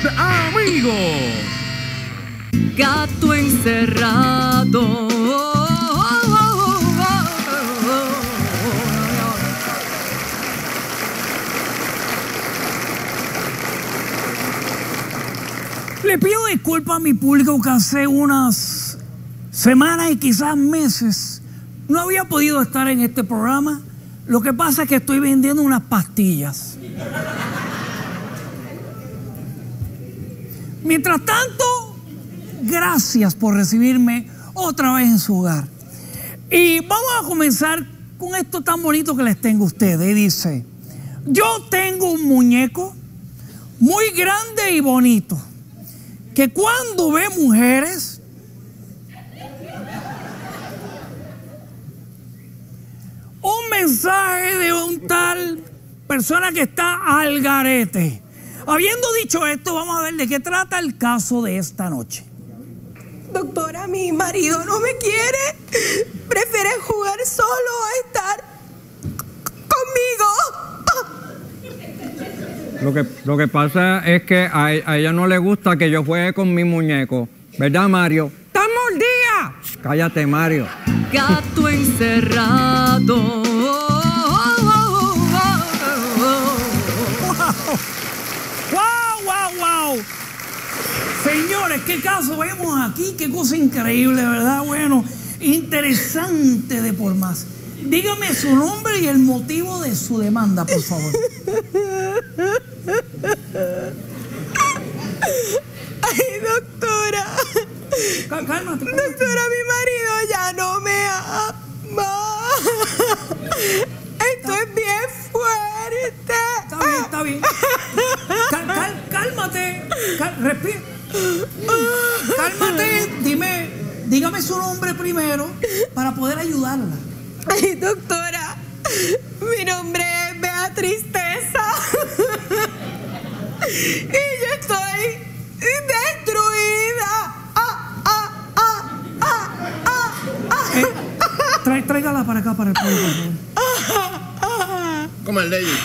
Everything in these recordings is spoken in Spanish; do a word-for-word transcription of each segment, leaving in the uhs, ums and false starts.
amigos. Gato encerrado. Le pido disculpas a mi público que hace unas semanas y quizás meses no había podido estar en este programa. Lo que pasa es que estoy vendiendo unas pastillas. Mientras tanto, gracias por recibirme otra vez en su hogar. Y vamos a comenzar con esto tan bonito que les tengo a ustedes. Y dice, yo tengo un muñeco muy grande y bonito, que cuando ve mujeres, un mensaje de un tal persona que está al garete. Habiendo dicho esto, vamos a ver de qué trata el caso de esta noche. Doctora, mi marido no me quiere. Prefiere jugar solo a estar conmigo. Lo que, lo que pasa es que a, a ella no le gusta que yo juegue con mi muñeco. ¿Verdad, Mario? ¡Estás mordida! Cállate, Mario. Gato encerrado. ¡Wow, wow, wow! Señores, qué caso vemos aquí, qué cosa increíble, ¿verdad? Bueno, interesante de por más. Dígame su nombre y el motivo de su demanda, por favor. Ay, doctora. Cálmate, cálmate. Doctora, mi marido ya no me ama. Esto es bien fuerte. Está bien, está bien. Cal, cal, cálmate. Cal, respira. Cálmate. Dime, dígame su nombre primero para poder ayudarla. Ay, doctora, mi nombre es Beatriz Tesa. Y yo estoy destruida. Ah, ah, ah, ah, ah, ah. Eh, trae, tráigala para acá, para el pueblo, por favor. Como el de ellos.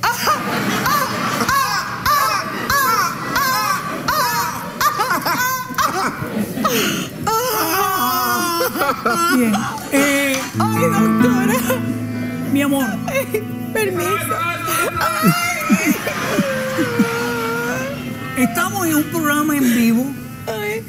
Bien. Eh, Ay, doctora. Mi amor. Ay, permiso. Estamos en un programa en vivo. Ay.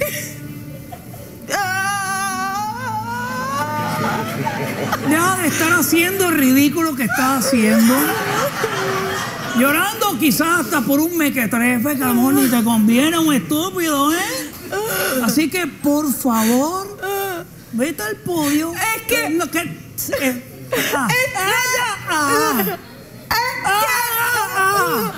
Deja de estar haciendo el ridículo que estás haciendo. Llorando quizás hasta por un mequetrefe que a lo mejor ni te conviene, un estúpido, ¿eh? Así que, por favor, vete al podio. Es que... No, que eh, ah, Es ah, ah, ah, ah,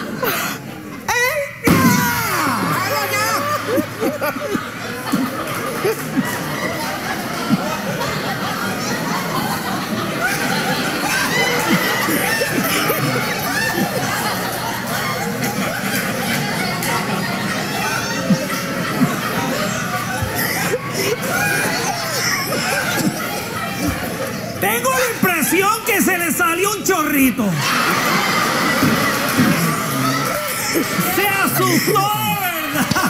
Tengo la impresión que se le salió un chorrito. Se asustó, ¿verdad?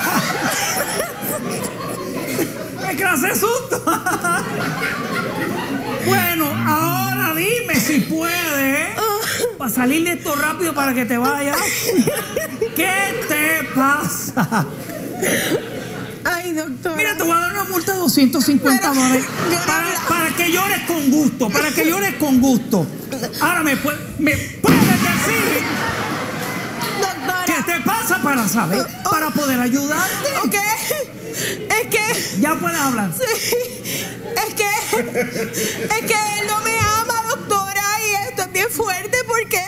¡Qué clase de susto! Bueno, ahora dime si puedes, para salir de esto rápido para que te vayas. ¿Qué te pasa? Ay, doctora. Mira, te voy a dar una multa de doscientos cincuenta Pero, dólares yo no para, habla- para que llores con gusto, para que llores con gusto. Ahora me, puede, me puedes decir Doctora. qué te pasa para saber, para poder ayudar. Ok. Es que... Ya puedes hablar. Sí. Es que... Es que él no me ama, doctora. Y esto es bien fuerte porque...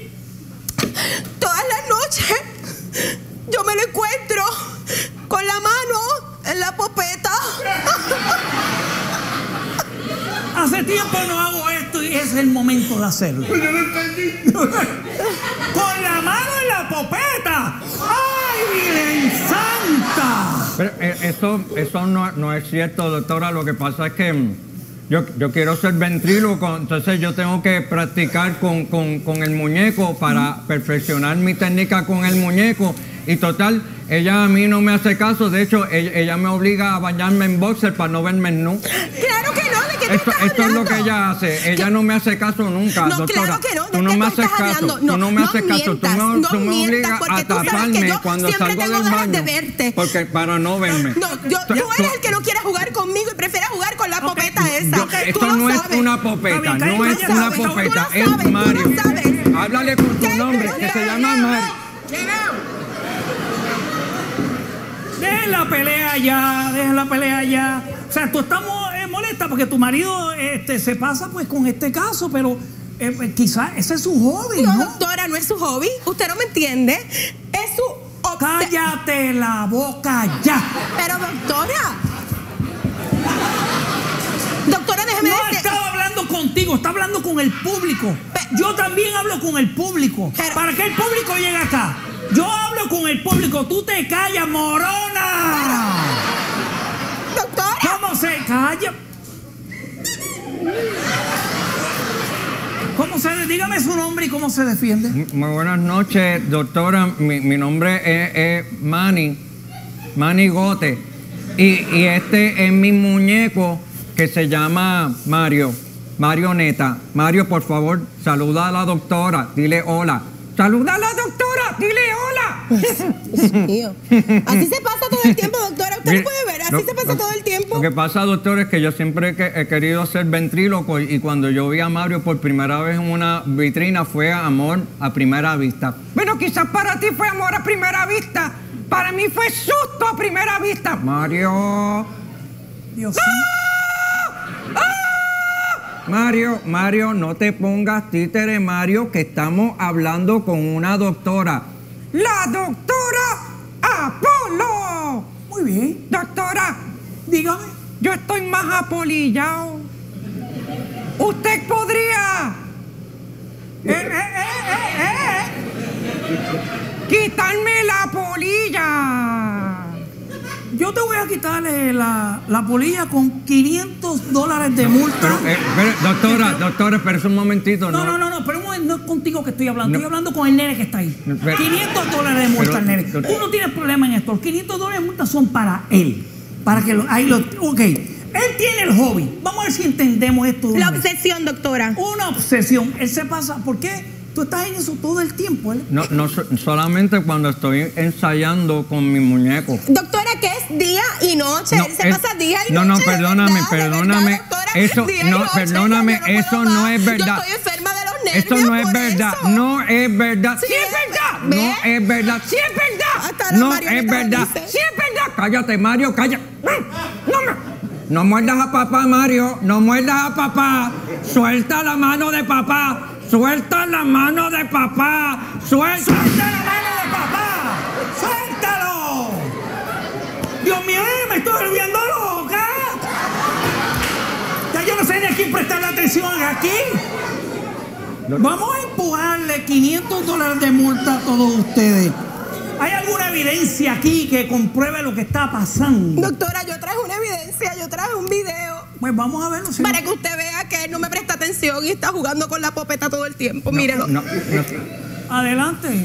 Todas las noches... Yo me lo encuentro... Con la mano en la popeta. Hace tiempo no hago esto y es el momento de hacerlo. Yo no entendí. Con la mano en la popeta. ¡Ay, Virgen Santa! Pero eh, eso, eso no, no es cierto, doctora. Lo que pasa es que mm, yo, yo quiero ser ventríloco, entonces yo tengo que practicar con, con, con el muñeco para perfeccionar mi técnica con el muñeco. Y total, ella a mí no me hace caso. De hecho, ella, ella me obliga a bañarme en boxer para no verme nu. Claro que no, ¿de qué tú Esto, estás esto es lo hablando? que ella hace. Ella no me hace caso nunca, No, doctora. claro que no. ¿De Tú no qué me tú haces estás caso. hablando? Tú No, no me no haces caso. Tú mientas, me, no tú me mientas, obligas porque a tú sabes que taparme yo cuando siempre salgo tengo del ganas de baño. verte. Porque para no verme. No, yo, Tú- tú tú- eres el que no quiere jugar conmigo y prefiere jugar con la Ok, popeta esa. Yo- Tú esto lo no es sabes. una popeta, Está bien, no es cállate, una sabes, tú lo popeta, sabes, es tú lo Mario. sabes. Háblale con tu nombre, que se llama Mario. Dejen la pelea ya, dejen la pelea ya. O sea, tú estás mo- eh, molesta porque tu marido este, se pasa pues con este caso, pero eh, pues, quizás ese es su hobby, No, ¿no? doctora, no es su hobby. Usted no me entiende. Es su obse- Cállate la boca ya. Pero doctora. Doctora, déjeme No decir. estaba hablando contigo, está hablando con el público. Pe- Yo también hablo con el público. Pero- Para que el público llegue acá. Yo hablo con el público, tú te callas, morona. Doctora. ¿Cómo se calla? ¿Cómo se dígame su nombre y cómo se defiende? Muy buenas noches, doctora. Mi, mi nombre es, es Manny, Manny Gote. Y, y este es mi muñeco que se llama Mario, Marioneta. Mario, por favor, saluda a la doctora, dile hola. Saluda a la doctora, dile hola. Dios mío. Así se pasa todo el tiempo, doctora. Usted Mire, lo puede ver. Así lo- se pasa lo- todo el tiempo. Lo que pasa, doctor, es que yo siempre he, que- he querido ser ventríloco y, y cuando yo vi a Mario por primera vez en una vitrina fue amor a primera vista. Bueno, quizás para ti fue amor a primera vista. Para mí fue susto a primera vista. Mario. Dios mío. Mario, Mario, no te pongas títere, Mario, que estamos hablando con una doctora. La doctora Apolo. Muy bien. Doctora, Dígame. yo estoy más apolillado. Usted podría Eh, eh, eh, eh, eh. quitarme la polilla. Yo te voy a quitarle la, la polilla con quinientos dólares de multa. Pero, eh, pero, doctora, doctora, espérese un momentito. No, no, no, no, pero un momento, no es contigo que estoy hablando, No. estoy hablando con el nene que está ahí. Pero- quinientos dólares de multa pero- al nene. pero- Tú no tienes problema en esto. Los quinientos dólares de multa son para él. Para que lo, ahí lo. Ok. Él tiene el hobby. Vamos a ver si entendemos esto. de La una vez. obsesión, doctora. Una obsesión. Él se pasa. ¿Por qué? Tú estás en eso todo el tiempo. Él. No, no, so- solamente cuando estoy ensayando con mi muñeco. Doctora, que es día y noche. No, Él se es- pasa día y no, noche. no, de perdóname, verdad, de perdóname. verdad, doctora, Eso, día y no, noche, perdóname, yo no puedo eso no más. es verdad. Yo estoy enferma de los nervios. Eso no es por verdad, eso. no es verdad. Sí, Sí, es es verdad, ¿Ve? no es verdad, sí es verdad. Hasta la No marioneta es lo verdad, dice. sí es verdad. Cállate, Mario, cállate. No, me- no muerdas a papá, Mario, no muerdas a papá. Suelta la mano de papá, suelta la mano de papá, suelta. ¡Suelta la mano de papá! ¡Suéltalo! Dios mío, me estoy volviendo loca. Ya yo no sé ni a quién prestarle atención aquí. Vamos a empujarle quinientos dólares de multa a todos ustedes. ¿Hay alguna evidencia aquí que compruebe lo que está pasando? Doctora, yo traje una evidencia, yo traje un video Pues vamos a verlo. si para no- que usted vea que él no me presta atención y está jugando con la popeta todo el tiempo. No, Mírelo. no, no. Adelante.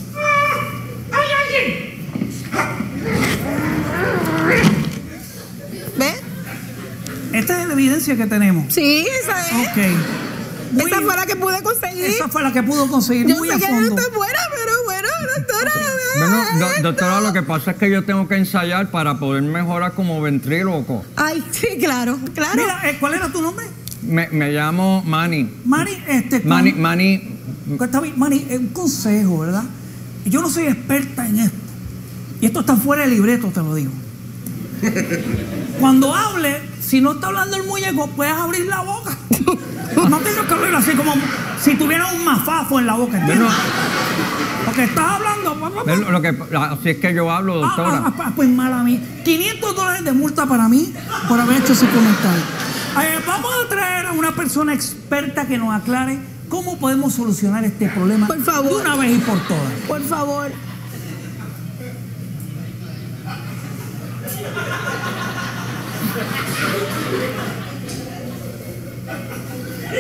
¿Ve? Esta es la evidencia que tenemos. Sí, esa es. Ok. Muy- Esa fue la que pude conseguir. esa fue la que pudo conseguir Yo muy sé a que fondo. no está buena, pero bueno, doctora, no me Bueno, haga do- esto. doctora, lo que pasa es que yo tengo que ensayar para poder mejorar como ventríloco. Ay, sí, claro, claro. Mira, eh, ¿cuál era tu nombre? Me, me llamo Manny. Mari, este. con- Manny, Manny. Está bien, Mari, eh, un consejo, ¿verdad? Yo no soy experta en esto. Y esto está fuera del libreto, te lo digo. Cuando hable, si no está hablando el muñeco, puedes abrir la boca. No tengo que abrirlo así como si tuviera un mafafo en la boca, ¿entiendes? Bueno, Porque estás hablando. pa, pa, pa. es lo lo que, así es que yo hablo, Ah, doctora. ah, ah, pues mala a mí. quinientos dólares de multa para mí por haber hecho ese comentario. Eh, vamos a traer a una persona experta que nos aclare cómo podemos solucionar este problema Por favor. de una vez y por todas. Por favor.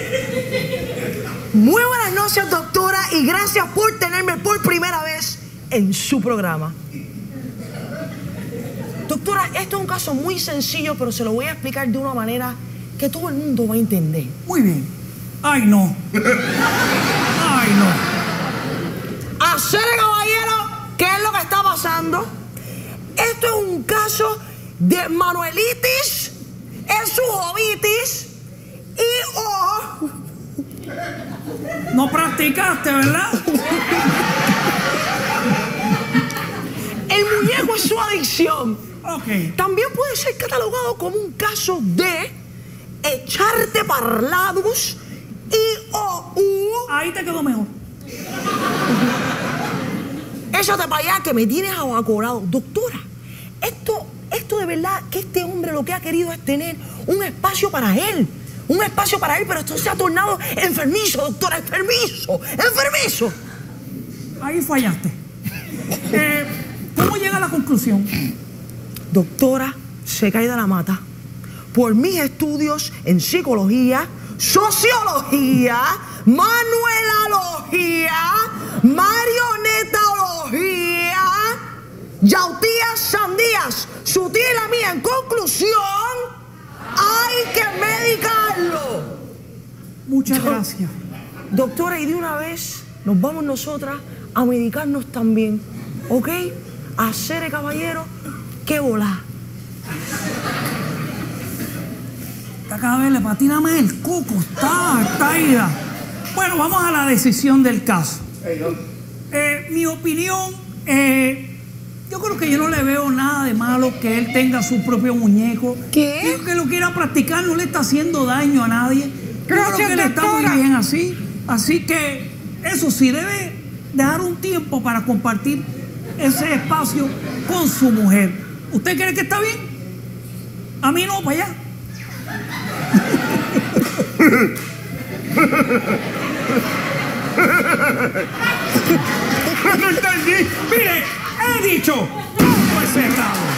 Muy buenas noches, doctora, y gracias por tenerme por primera vez en su programa. Doctora, esto es un caso muy sencillo, pero se lo voy a explicar de una manera que todo el mundo va a entender. Muy bien. Ay, no. Ay, no. Hacer, caballero, ¿qué es lo que está pasando? Esto es un caso de manuelitis en su ovitis y o... No practicaste, ¿verdad? El muñeco es su adicción. Ok. También puede ser catalogado como un caso de echarte parlados y o u... Ahí te quedó mejor. Échate para allá que me tienes abacorado. Doctora, esto, esto de verdad que este hombre lo que ha querido es tener un espacio para él. Un espacio para él, pero esto se ha tornado enfermizo, doctora, enfermizo, enfermizo. Ahí fallaste. Eh, ¿Cómo llega a la conclusión? Doctora, se cae de la mata. Por mis estudios en psicología, sociología, manuelología, marionetología, yautías, sandías, su tía y la mía. En conclusión, hay que medicarlo. Muchas gracias. Doctora, y de una vez nos vamos nosotras a medicarnos también, ¿ok? A hacer, caballero, que volar. Está cada vez le patina más el coco. Está, está ida. Bueno, vamos a la decisión del caso. Eh, mi opinión, eh, yo creo que yo no le veo nada de malo que él tenga su propio muñeco. ¿Qué? Y que lo quiera practicar, no le está haciendo daño a nadie. Yo creo Gracias, que él está doctora. muy bien así. Así que, eso sí, debe dejar un tiempo para compartir ese espacio con su mujer. ¿Usted cree que está bien? A mí no, para allá. No entendí. Mire, he dicho, no fue secado.